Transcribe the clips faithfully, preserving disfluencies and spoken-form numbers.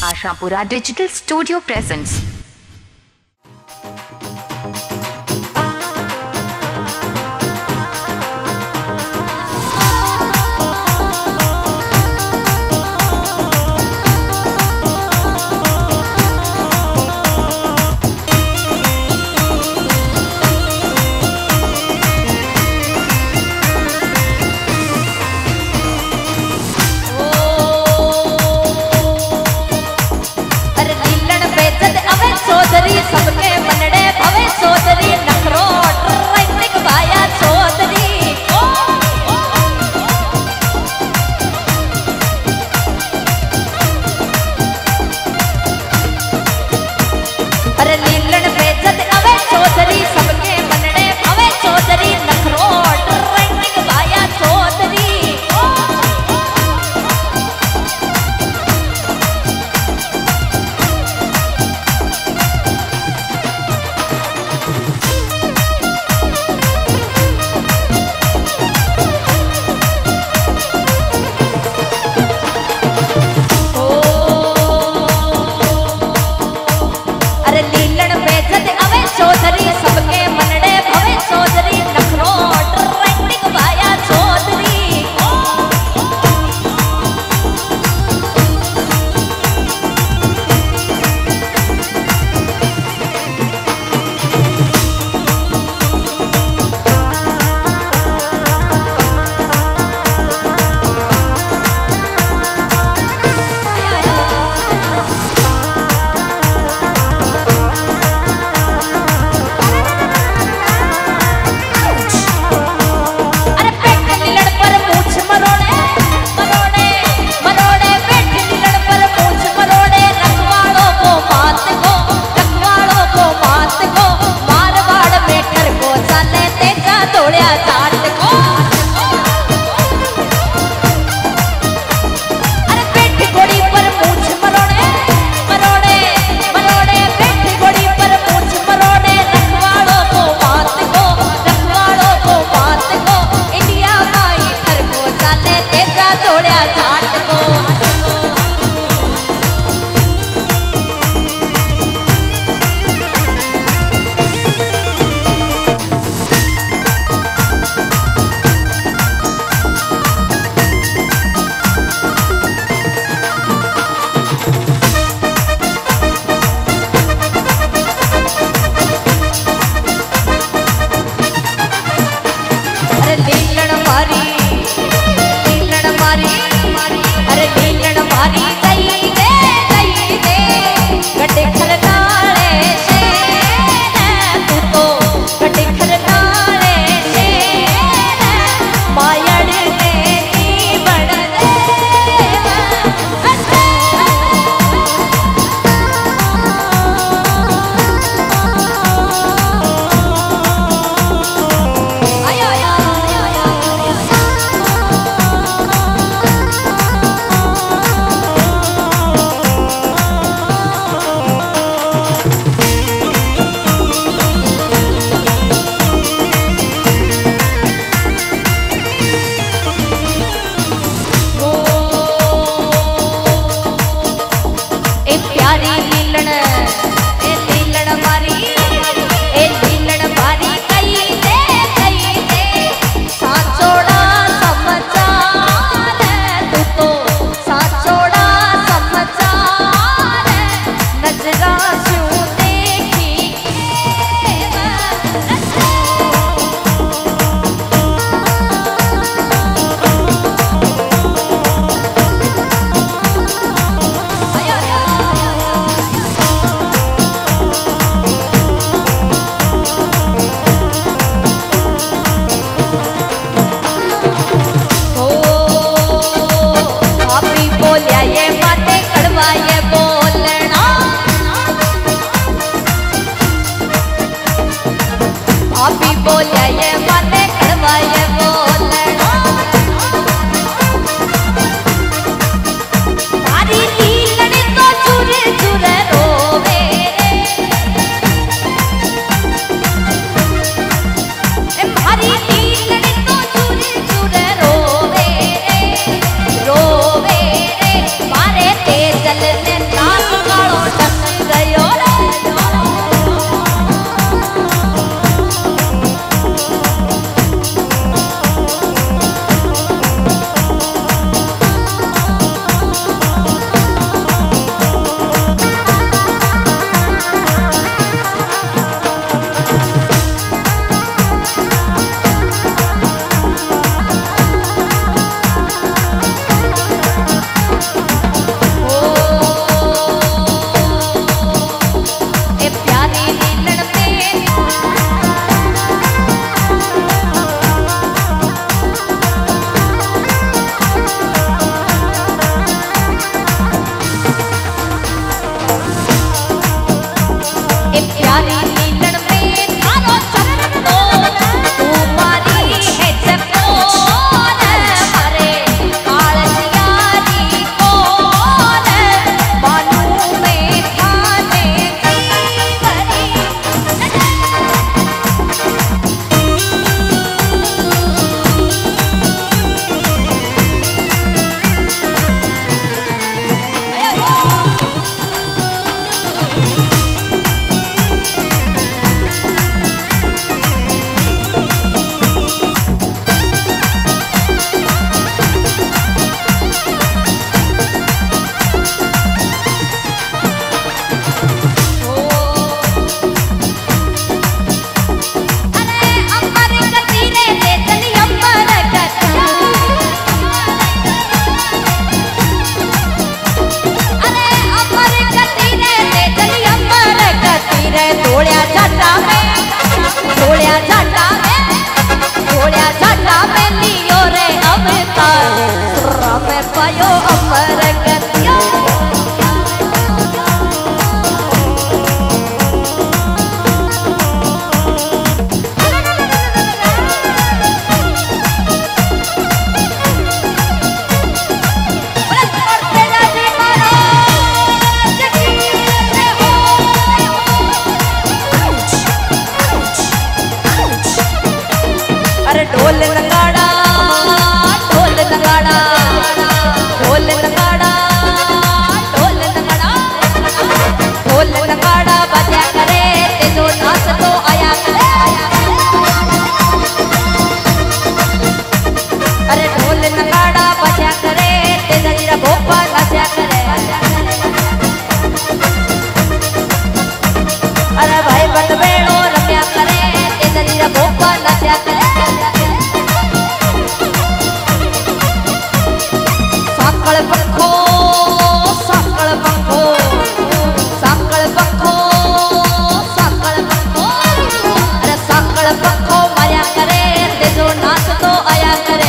Ashapura digital studio presents. सबके मनड़े भवे चौधरी नखरोट रैनिक भाया चौधरी अरे लीलन बेजत अवे चौधरी सबके मनड़े भवे चौधरी नखरोट रैनिक भाया चौधरी रोवे रे झाटा में घोड़िया झाटा में लियो रे अवतार सुरा में पायो अमर गतिया ढोल नगाड़ा ढोल नगाड़ा ढोल नगाड़ा ढोल नगाड़ा ढोल नगाड़ा बजा करे ते जो नाच तो आया करे अरे ढोल नगाड़ा बजा करे ते जरा भोपा नाचा करे अरे भाई बटवेड़ो रम्या करे ते जरा भोपा नाचा करे साकल पंखो साकल पंखो साकल पंखो साकल पंखो अरे साकल पंखो माया करे ते जो नाच तो आया करे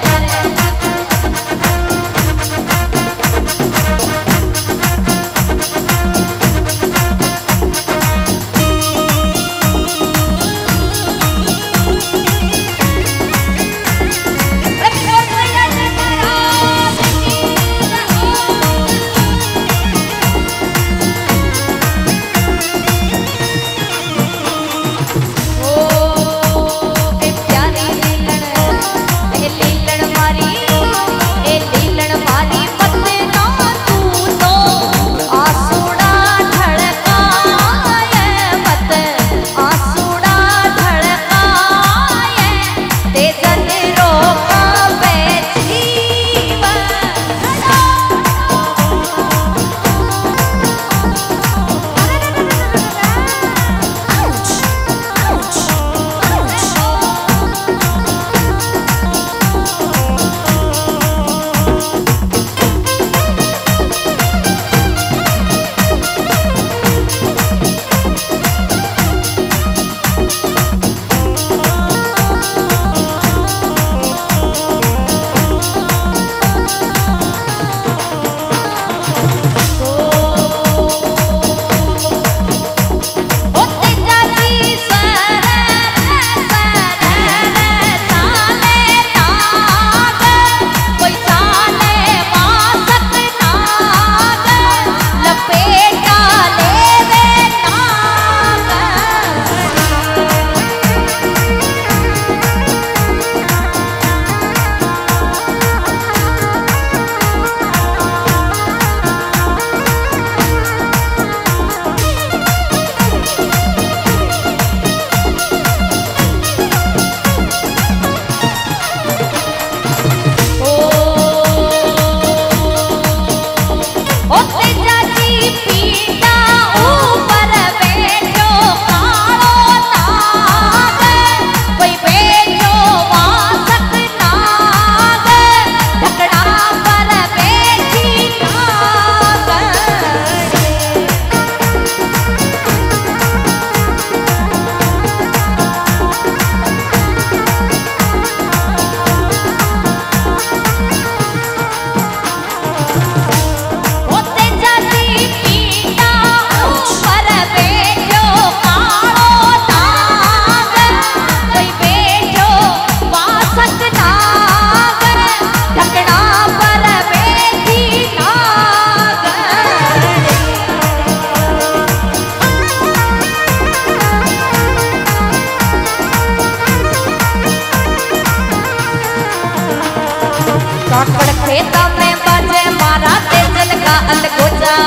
काकड़ खेता में बाजे मारा तेजल का अलगोजा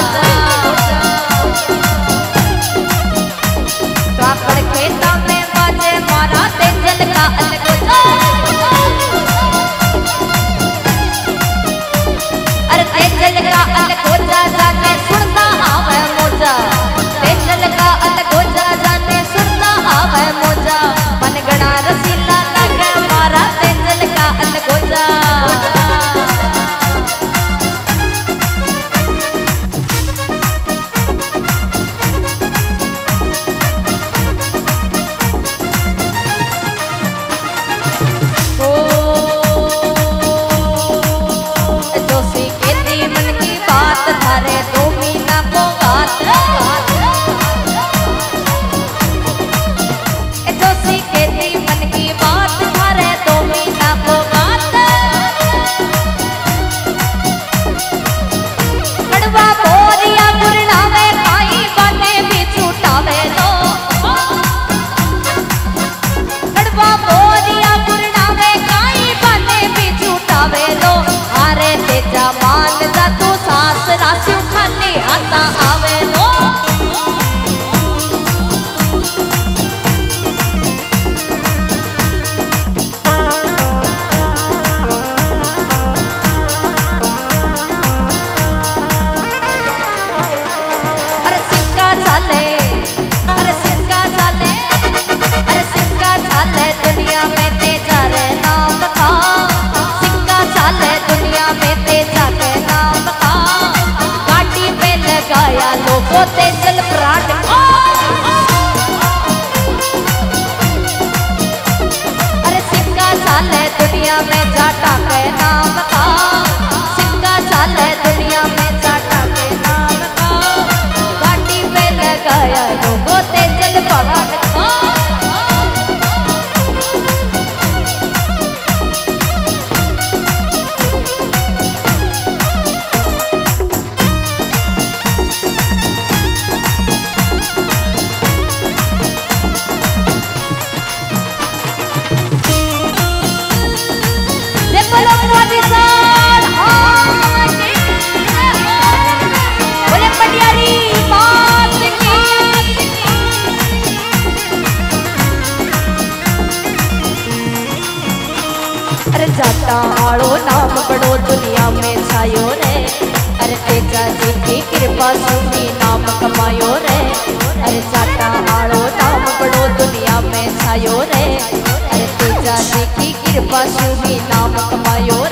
काकड़ खेता में बाजे मारा तेजल का अलगोजा अरे तेजल का अलगोजा जाने सुनता आवे मोजा तेजल का अलगोजा जाने सुनता आवे मोजा मन गड़ा रसीला लगे मारा तेजल का अलगोजा असरा स्यू खाने आता आवे नो अरे सिक्का चाले अरे सिक्का चाले अरे सिक्का चाले दुनिया में तेजा रे नाम का सिक्का चाले दुनिया में तेजा के नाम का गाड़ी पे लगाया लोगों तेजल ब्रांड अरे सिक्का चाले दुनिया में जाटा के नाम का सिक्का चाले दुनिया में जाटा के नाम का गाड़ी पे लगाया लोगों तेजल ब्रांड अरे जाटा आड़ो नाम बड़ो दुनिया में छायो रे अरे तेजा जी की कृपा सुनी नाम कमायो रे अरे जाटा आड़ो नाम बड़ो दुनिया में छायो रे अरे तेजा जी की कृपा सुनी नाम कमायो